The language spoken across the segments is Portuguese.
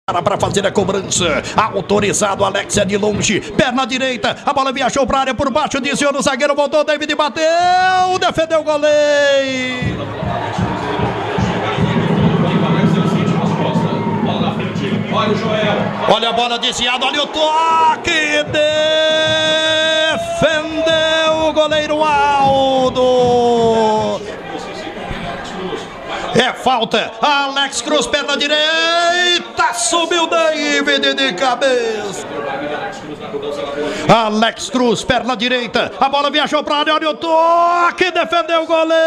Para fazer a cobrança, autorizado, Alex é de longe, perna direita, a bola viajou para a área por baixo, desviou no zagueiro, voltou, David bateu, defendeu o goleiro. Olha a bola desviada, olha o toque, defendeu o goleiro Aldo. É falta, Alex Cruz, perna direita, subiu David de cabeça. Alex Cruz, perna direita, a bola viajou para a área, olha o toque, defendeu o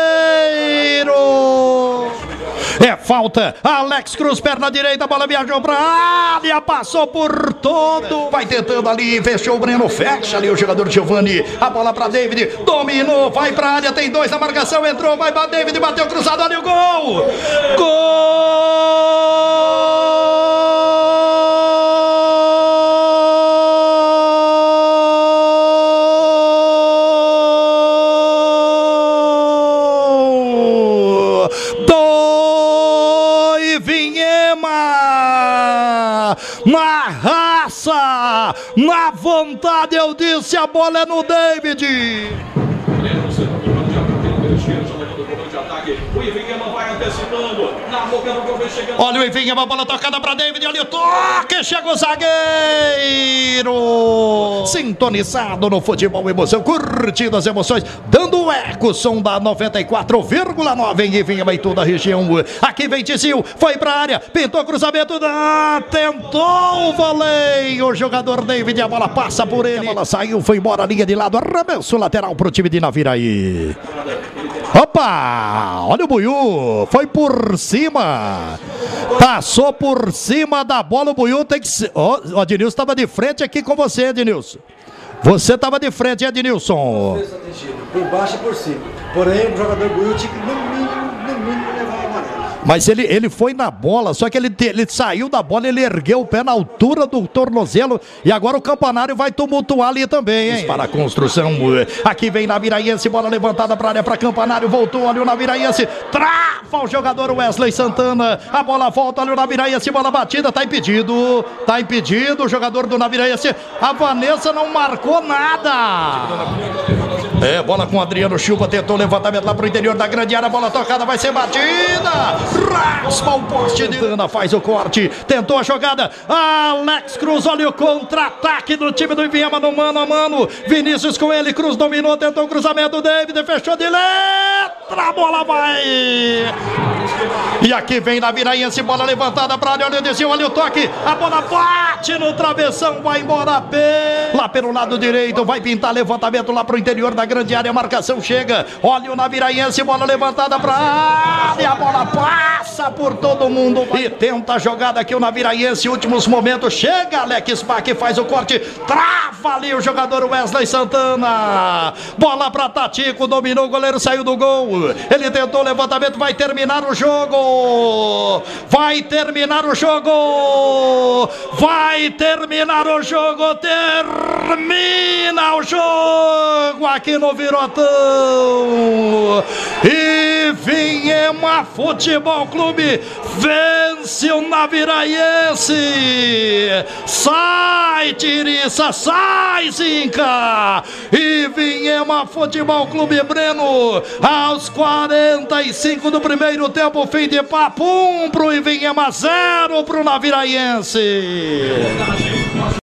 goleiro. É falta, Alex Cruz, perna direita, a bola viajou para a área, passou por todo. Vai tentando ali, fechou o Breno, fecha ali o jogador Giovani, a bola para David, dominou, vai para a área, tem dois na marcação, entrou, vai para David, bateu cruzado, olha o gol. Do Ivinhema, na raça, na vontade, eu disse, a bola é no David. O Ivinhema vai antecipando, na boca do gol vem chegando. Olha o Ivinhema, a bola tocada para David, olha o toque, chega o zagueiro. Sintonizado no futebol, emoção, curtindo as emoções, dando eco, som da 94,9 em Ivinhema e toda a região. Aqui vem Tizil, foi para a área, pintou cruzamento, tentou o voleio, o jogador David, a bola passa por ele, a bola saiu, foi embora a linha de lado, arremesso lateral para o time de Naviraí. Opa, olha o Buiú, foi por cima, passou por cima da bola, o Buiú tem que ser, ó, o Ednilson estava de frente aqui com você, Ednilson, você estava de frente, Ednilson. Por baixo e por cima, porém o jogador Buiú tinha que no mínimo levar a amarelo. Mas ele foi na bola, só que ele saiu da bola, ele ergueu o pé na altura do tornozelo e agora o Campanário vai tumultuar ali também, hein? Para a construção, aqui vem Naviraense, bola levantada para a área, para Campanário, voltou, olha o Naviraense, trava o jogador Wesley Santana, a bola volta, olha o Naviraense, bola batida, tá impedido o jogador do Naviraense, a Vanessa não marcou nada. É, bola com Adriano Silva, tentou o levantamento lá pro interior da grande área, bola tocada, vai ser batida, raspa o poste de Ana, faz o corte, tentou a jogada, Alex Cruz, olha o contra-ataque do time do Ivinhema no mano a mano, Vinícius com ele, Cruz dominou, tentou o cruzamento, David fechou de letra, a bola vai, e aqui vem Naviraense, bola levantada para a área, olha o desvio, olha o toque, a bola bate no travessão, vai embora lá pelo lado direito, vai pintar levantamento lá pro interior da grande área, a marcação chega, olha o Naviraense, bola levantada para a área, a bola passa por todo mundo e tenta a jogada aqui o Naviraense, últimos momentos, chega Alex Bach, faz o corte, trava ali o jogador Wesley Santana, bola para Tatico, dominou, o goleiro saiu do gol, ele tentou o levantamento, vai terminar o jogo, termina o jogo aqui no Virotão. Ivinhema Futebol Clube vence o Naviraense. Sai Tiriça, sai Zinca. Ivinhema Futebol Clube Breno, aos 45 do primeiro tempo, fim de papo, 1 pro Ivinhema, 0 pro Naviraense.